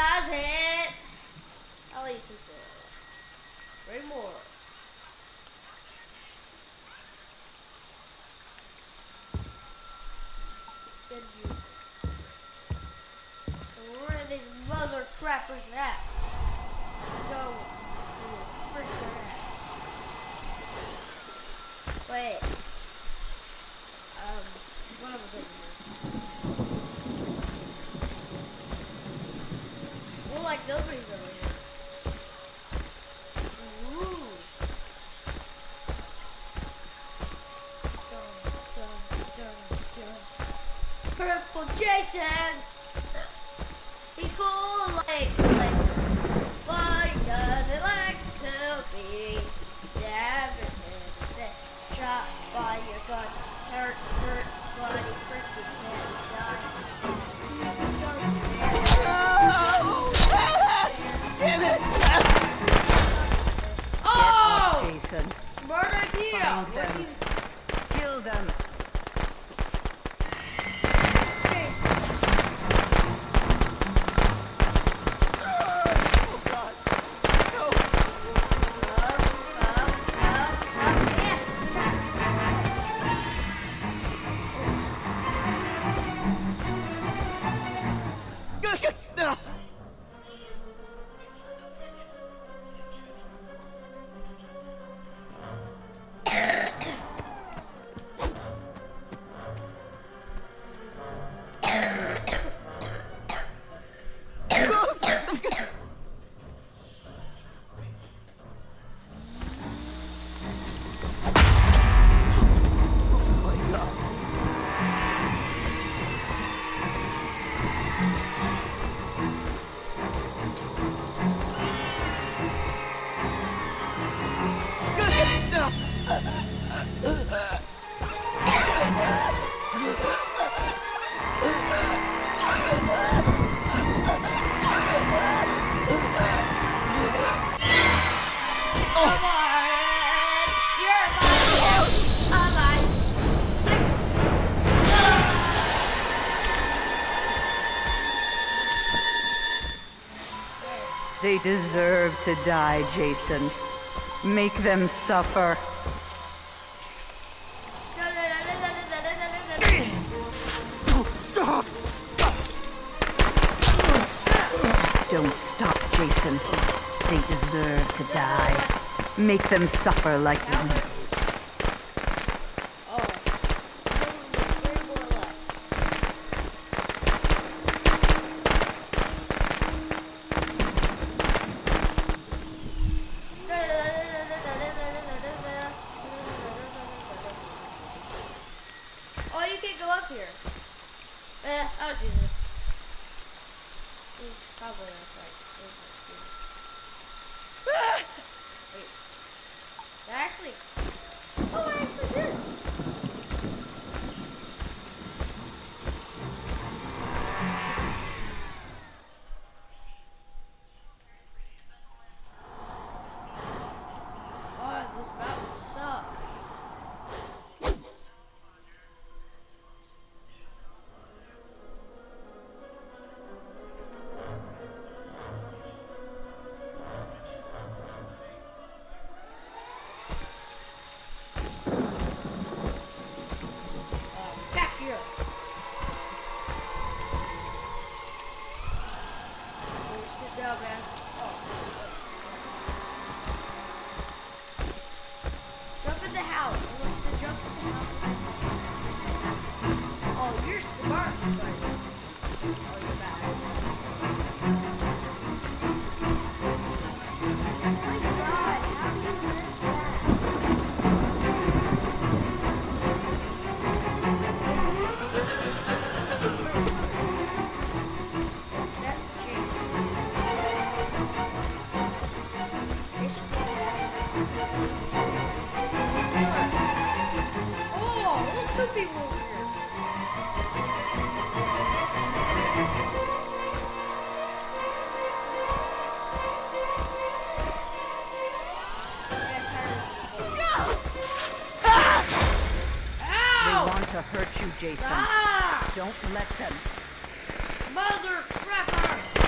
does it. I'll eat this. Bring more. So where are these mother trappers at? Let's go see where the frick they're at. Wait. One of them over here. Well, like nobody's over here. Ooh. Purple Jason. He's cool like, but he doesn't like to be stabbed and shot by your gun. Hurts, but he freaking can't die. Damn it! Oh! Jason. Smart idea! Find them. Kill them. They deserve to die, Jason. Make them suffer. Don't stop, Jason. They deserve to die. Make them suffer like you. Oh, you can't go up here. Oh, Jesus. He's probably outside. Wait. That actually... Oh, I actually did. Oh, this mountain sucks. Back here. Let's get down, man. Oh. Jump in the house. I want you to jump in the house. Oh, you're smart. Oh, you're bad. Oh my God, how do you miss that? Oh, there's two people over here. They want to hurt you, Jason. Ah! Don't let them. Mother crapper!